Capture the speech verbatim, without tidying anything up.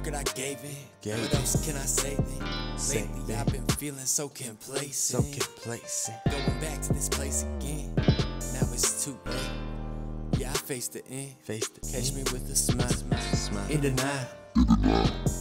record, I gave it. Gave what it. else can I say then? Say Lately, then. I've been feeling so complacent. So complacent. Going back to this place again. Now it's too late. Yeah, I face the end. Face the Catch end. me with a smile. Smile. In the night.